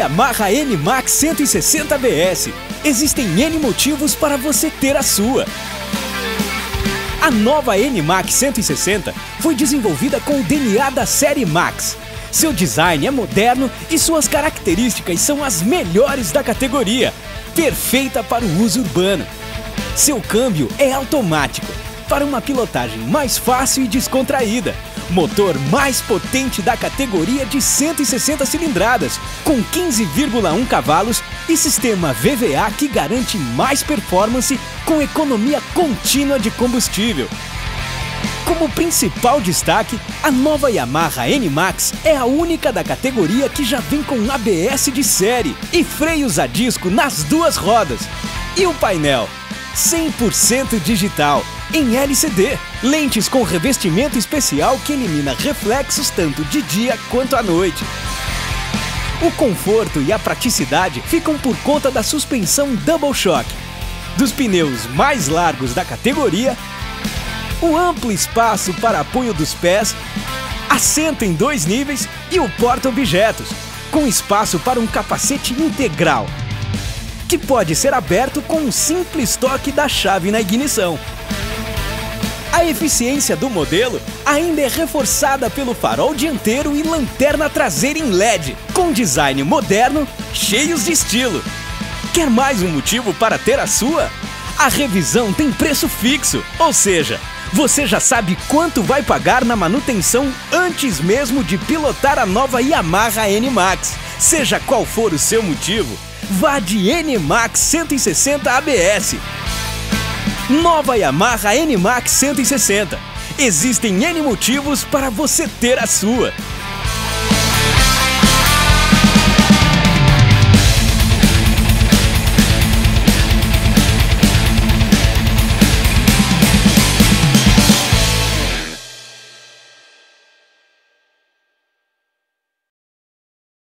Yamaha NMAX 160 ABS. Existem N motivos para você ter a sua. A nova NMAX 160 foi desenvolvida com o DNA da série Max. Seu design é moderno e suas características são as melhores da categoria, perfeita para o uso urbano. Seu câmbio é automático, para uma pilotagem mais fácil e descontraída. Motor mais potente da categoria de 160 cilindradas, com 15,1 cavalos e sistema VVA que garante mais performance com economia contínua de combustível. Como principal destaque, a nova Yamaha NMAX é a única da categoria que já vem com ABS de série e freios a disco nas duas rodas. E o painel? 100% digital, em LCD, lentes com revestimento especial que elimina reflexos tanto de dia quanto à noite. O conforto e a praticidade ficam por conta da suspensão Double Shock, dos pneus mais largos da categoria, o amplo espaço para apoio dos pés, assento em 2 níveis e o porta-objetos, com espaço para um capacete integral, que pode ser aberto com um simples toque da chave na ignição. A eficiência do modelo ainda é reforçada pelo farol dianteiro e lanterna traseira em LED, com design moderno, cheios de estilo. Quer mais um motivo para ter a sua? A revisão tem preço fixo, ou seja, você já sabe quanto vai pagar na manutenção antes mesmo de pilotar a nova Yamaha NMAX. Seja qual for o seu motivo, vá de NMAX 160 ABS. Nova Yamaha NMAX 160. Existem N motivos para você ter a sua.